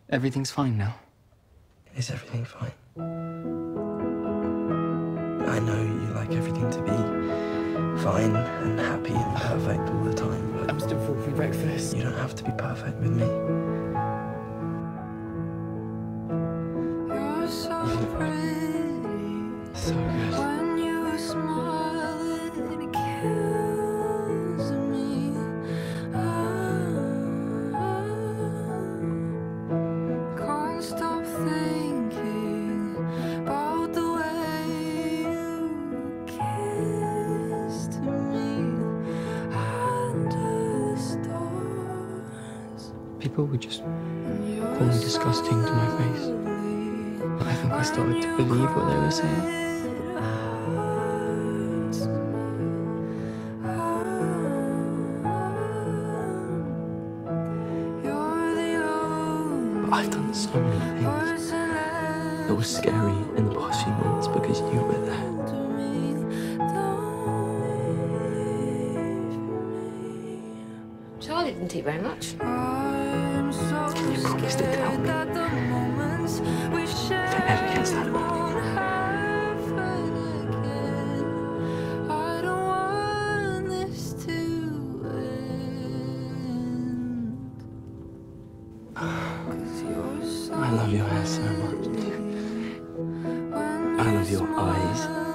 Everything's fine now. Is everything fine? I know you like everything to be fine and happy and perfect all the time, but I'm still full from breakfast. you don't have to be perfect with me. You're so pretty. So good. When you smile, it kills me. Can't stop thinking about the way you kissed me under the stars. People would just call me disgusting to my face. But I think I started to believe what they were saying. But I've done so many things that were scary in the past few months because you were there. Charlie didn't eat very much. You promised to tell me if it ever gets that bad. I love your hair so much. I love your eyes.